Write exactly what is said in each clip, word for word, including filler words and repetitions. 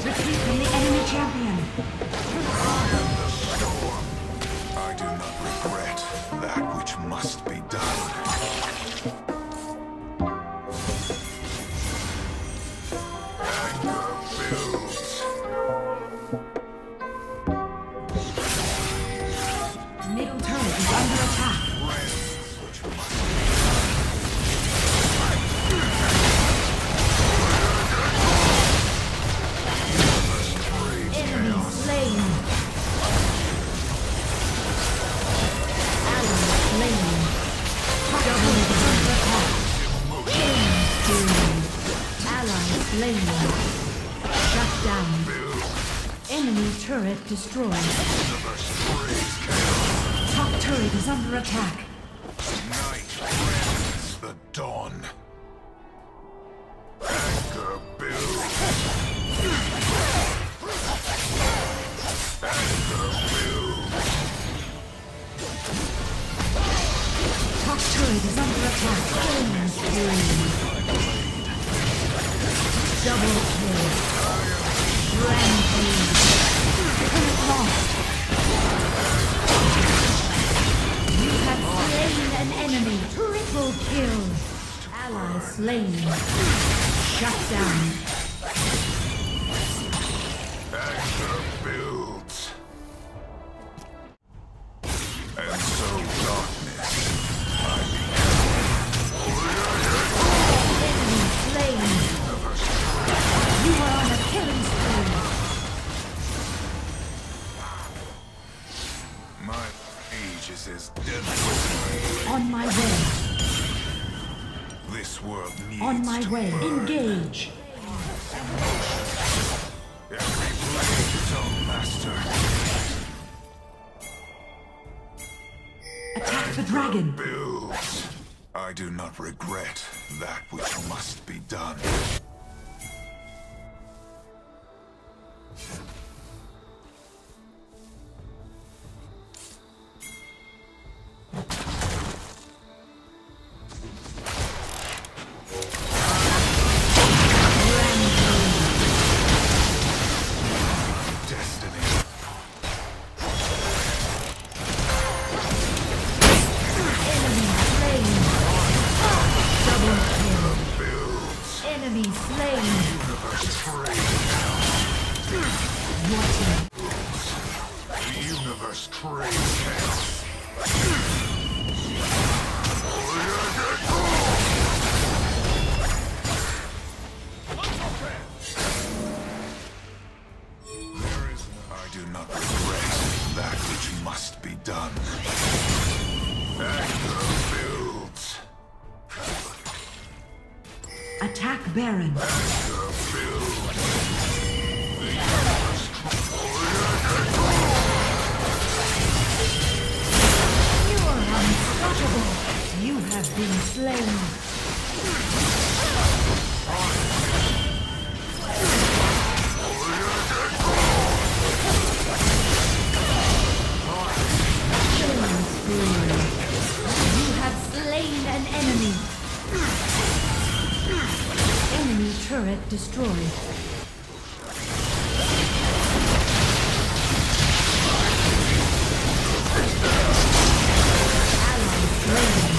Retreat from the enemy champion. I do not regret that which must be done. Anger builds. Middle turret is under attack. Which must Enemy slain. Ally slain. Double under attack. Killing. Ally slain. Shut down. Enemy turret destroyed. Top turret is under attack. night brings the dawn. Anger builds. Anger builds. Top turret is under attack. Killing spree. Double kill. Rampage. Turret lost. You have slain an enemy. Triple kill. Ally slain. Shut down. Anger builds. And so darkness I Enemy slain. You are on a killing spree. My age is as deadly. On my way. This world needs On my to way. burn. Engage. Every blade its own master. Attack the dragon. Builds. I do not regret that which must be done. Destiny. Enemy slain. Double kill. Builds. Enemy slain. Universe trade. Your team. The universe craves chaos. There is no- I do not regret that which must be done. Anger builds. Attack Baron. Anger builds. You are unstoppable. You have been slain. Killing spree. You have slain an enemy. Enemy turret destroyed. Ally slain.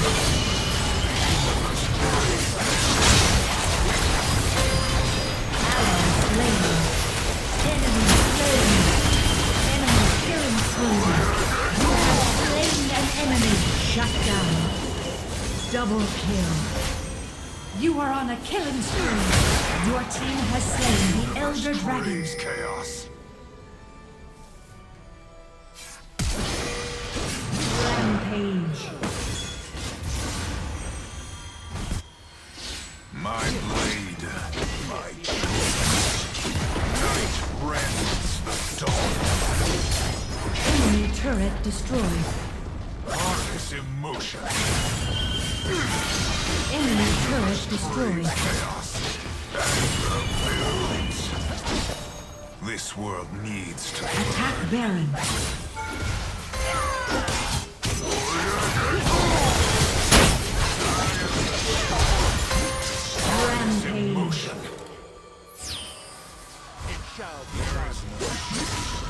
Ally slain. Enemy slain. Enemy killing spree. You have slain an enemy. Shut down. Double kill. You are on a killing spree. Your team has slain the Elder Dragon. Craves chaos. Rampage. My blade, my choice. Night rends the dawn. Enemy turret destroyed. Harness emotion. Enemy turret destroyed. Chaos. Anger builds. This world needs to Attack Baron. Rampage. emotion. shall be done.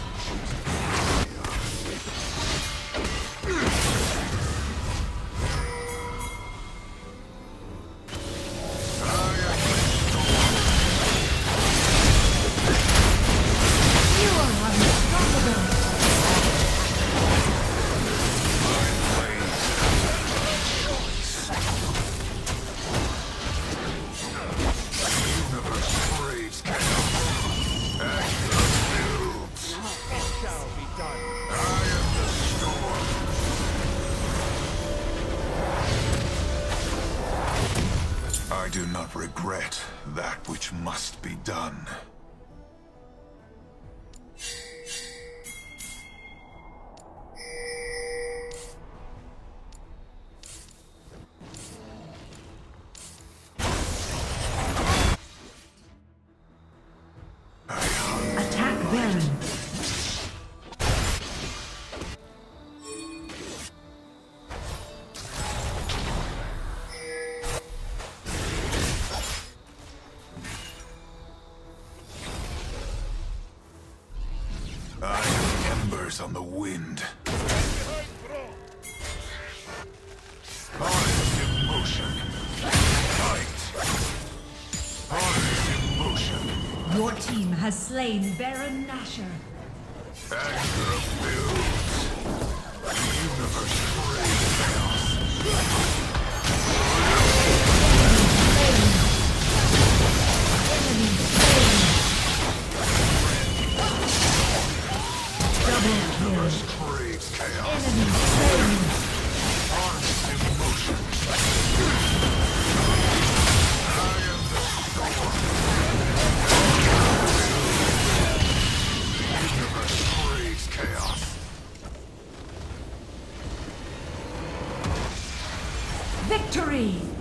You are unstoppable. I do not regret that which must be done. Attack Baron. I am embers on the wind. Eyes in motion. Fight. Eyes in motion. Your team has slain Baron Nashor. Anger builds. The universe craves chaos. Enemy slain. Double kill. Universe craves chaos. Enemy slain. Eyes in motion. I am the storm. The universe craves chaos. Victory!